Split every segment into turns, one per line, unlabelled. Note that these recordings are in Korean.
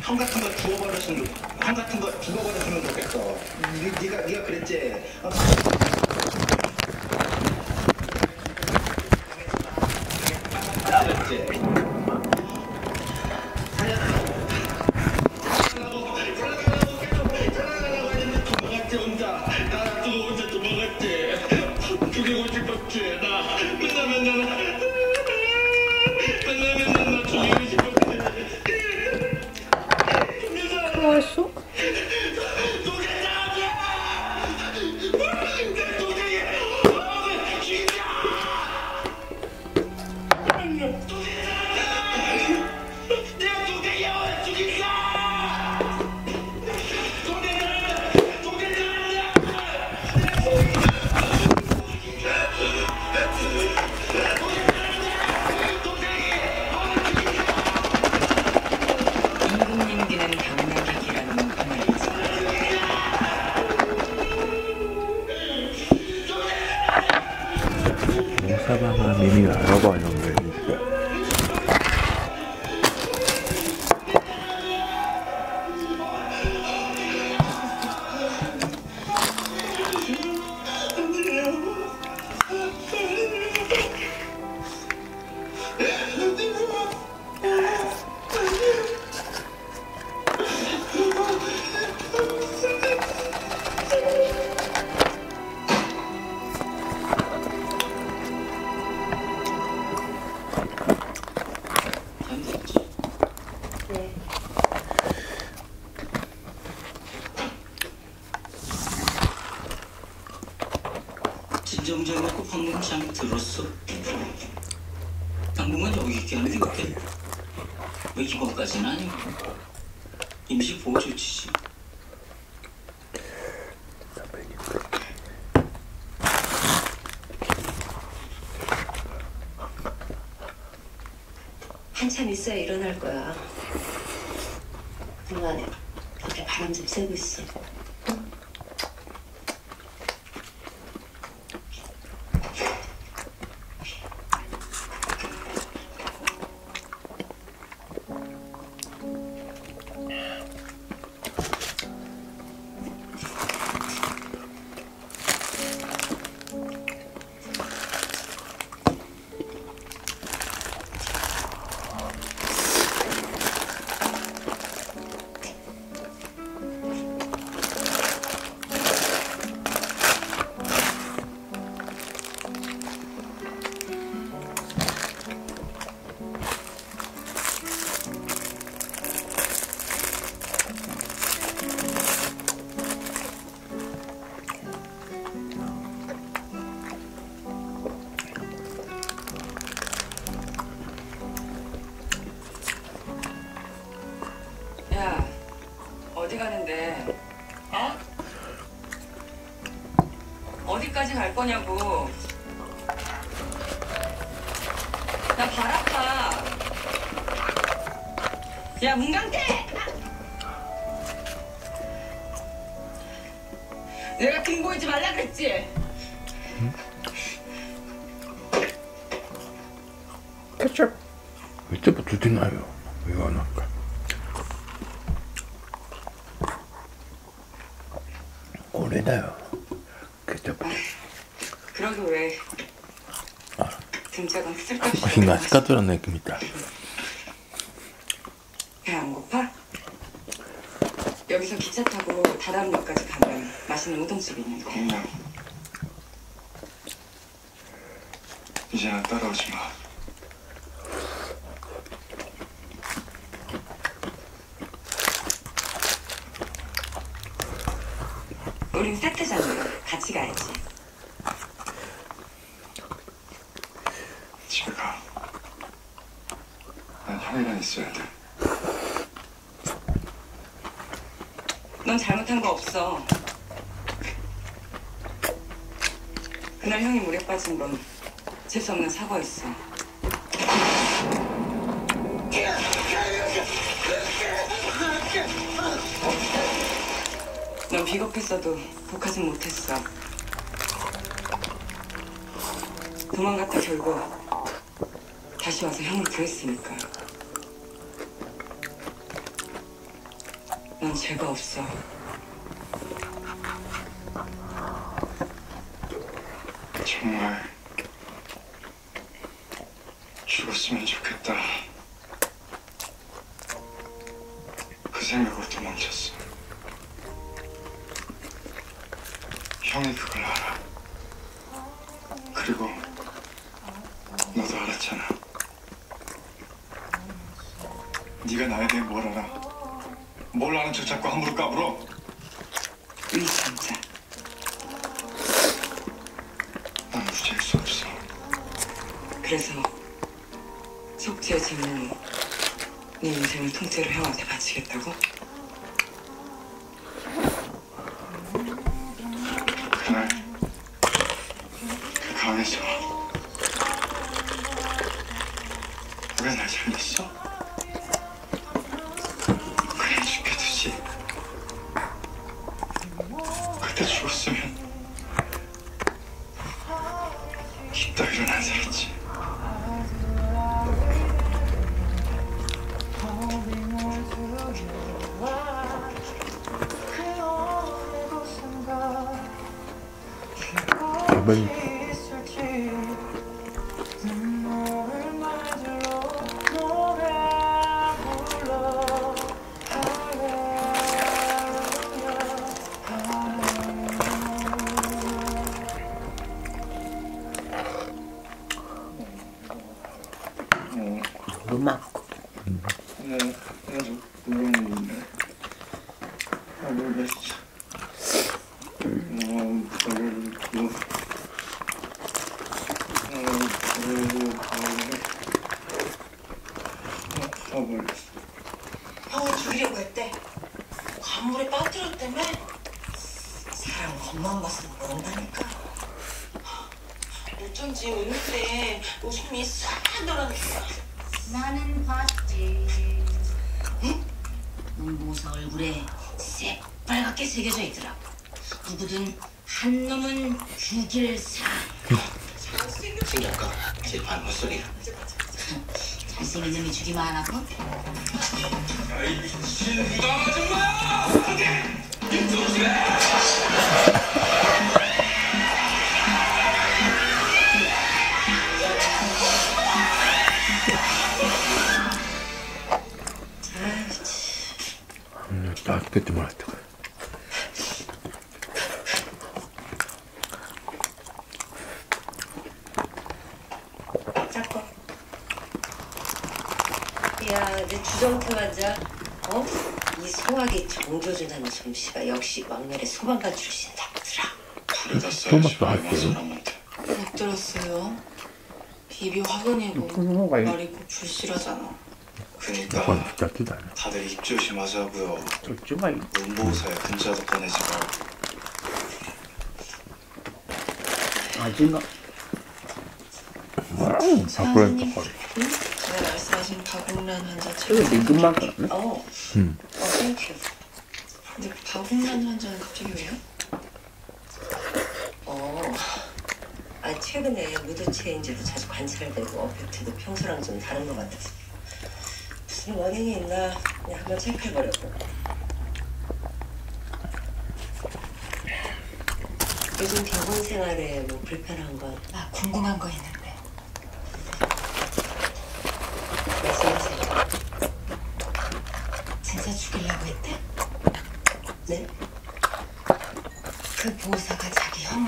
형 같은 거 죽어버렸으면 좋겠어. 네가 그랬지.
뭐했어?
사방아 미미가 알아봐 이런 거
진정되고 방금 잠 들었어? 당분간 여기 있게 하는 게 어때? 왜 이번까지는 아니고 임시 보호 조치지.
한참 있어야 일어날 거야. 그동안에 밖에 바람 좀 쐬고 있어.
야, 어디 가는데? 어? 어디까지 갈 거냐고. 나 발 아파. 야, 문강태! 내가 등 보이지 말라 그랬지?
케첩 이때부터 드나요? 이거 안 할까? 오래다요. 케첩.
그러게 왜 등짝은 쓸데없이
맛있나? 맛있겠더란 느낌이다.
배 안 고파? 여기서 기차 타고 다다음역까지 가면 맛있는 우동집이 있는데.
그냥 이제는 따라오지 마.
우린 세트잖아. 같이 가야지.
집에 가. 난 형이랑 있어야 돼.
넌 잘못한 거 없어. 그날 형이 물에 빠진 건 재수없는 사과였어. 넌 비겁했어도 독하진 못했어. 도망갔다 결국 다시 와서 형을 구했으니까. 넌 죄가 없어.
정말 죽었으면 좋겠다. 그 생각으로 도망쳤어. 형이 그걸 알아. 그리고 너도 알았잖아. 네가 나에 대해 뭘 알아? 뭘 아는 척 자꾸 함부로 까불어?
위선자.
난 무죄일 수 없어.
그래서 속죄 제물로 네 인생을 통째로 형한테 바치겠다고?
그날 그 강에서 왜 날 살렸어? 그냥 죽여두지. 그때 죽었으면 이따위로는 안 살았지.
이번
음악
아주 부러운데. 모르겠어.
형을 죽이려고 했대. 관물에 빠뜨렸다며? 사람 겉만 봤으면 모른다니까. 어쩐지 웃는데 웃음이 싹 돌아갔어.
나는 봤지. 응? 눈보사 얼굴에 새빨갛게 새겨져 있더라고. 누구든 한 놈은 죽일 사.
생각과 질판 헛소리라.
잘생긴 놈이 죽이면 안 아파?
야이 미친 무당 아줌마야! 어디? 입 조심해!
따뜻하게 말했다.
닦아. 야, 이제 주정태 환자. 어? 이 소화기 정조준하는 솜씨가 역시 막내의 소방관 출신답더라.
불에다 써야지.
토마토
얼마
할게요.
사람한테.
못 들었어요. 비비 확인이고
그거가
말이 꼭 불실하잖아.
약간
그러니까
따뜻하네.
다들 입 조심하자고요.
쫄지마.
문보사에 문자도 보내지 말고.
아직은
바꾸라니까 바로.
제가 말씀하신 가공란
이거
환자처럼.
네 금방 끊었네.
땡큐.
근데 가공란 환자는 갑자기 왜요?
최근에 무드 체인지로 자주 관찰되고 어펙트도 평소랑 좀 다른 것 같아서 무슨 원인이 있나 그냥 한번 체크해보려고. 요즘 병원 생활에 뭐 불편한 건
나 궁금한 거 있는데.
말씀하세요.
진짜 죽이려고 했대?
네?
그 보호사가 자기 형을.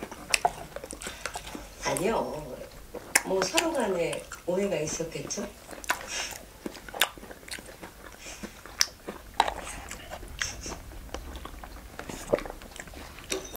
아니요. 뭐 서로 간에 오해가 있었겠죠?